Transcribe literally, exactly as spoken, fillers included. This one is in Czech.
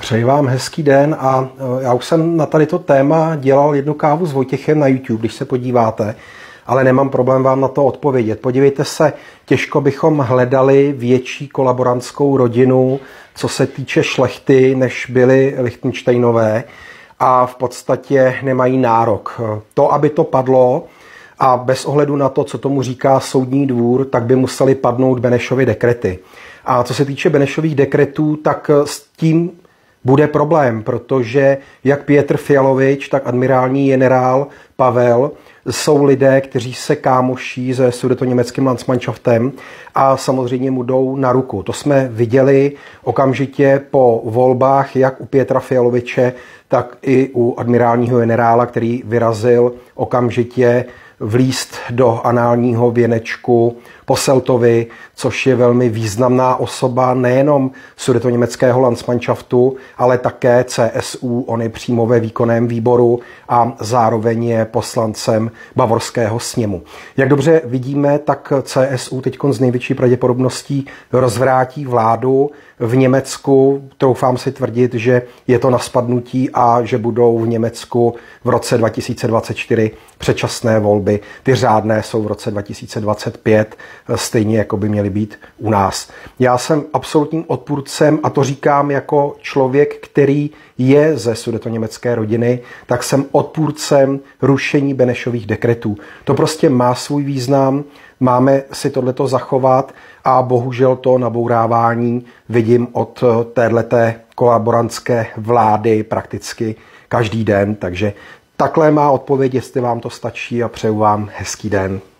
Přeji vám hezký den a já už jsem na tady to téma dělal jednu kávu s Vojtěchem na YouTube, když se podíváte, ale nemám problém vám na to odpovědět. Podívejte se, těžko bychom hledali větší kolaborantskou rodinu, co se týče šlechty, než byli Lichtenštejnové a v podstatě nemají nárok. To, aby to padlo, a bez ohledu na to, co tomu říká soudní dvůr, tak by museli padnout Benešovy dekrety. A co se týče Benešových dekretů, tak s tím bude problém, protože jak Pětr Fialovič, tak admirální generál Pavel jsou lidé, kteří se kámoší se sudetoněmeckým Landsmannschaftem a samozřejmě mu jdou na ruku. To jsme viděli okamžitě po volbách, jak u Pětra Fialoviče, tak i u admirálního generála, který vyrazil okamžitě vlízt do análního věnečku Posseltovi, což je velmi významná osoba nejenom sudetoněmeckého Landsmannschaftu, ale také C S U, on je přímo ve výkonném výboru a zároveň je poslancem Bavorského sněmu. Jak dobře vidíme, tak C S U teď s největší pravděpodobností rozvrátí vládu v Německu. Troufám si tvrdit, že je to na spadnutí a že budou v Německu v roce dva tisíce dvacet čtyři předčasné volby. Ty řádné jsou v roce dva tisíce dvacet pět, stejně jako by měly být u nás. Já jsem absolutním odpůrcem, a to říkám jako člověk, který je ze sudetoněmecké rodiny, tak jsem odpůrcem rušení Benešových dekretů. To prostě má svůj význam, máme si tohleto zachovat a bohužel to nabourávání vidím od téhleté kolaborantské vlády prakticky každý den, takže takhle má odpověď, jestli vám to stačí, a přeju vám hezký den.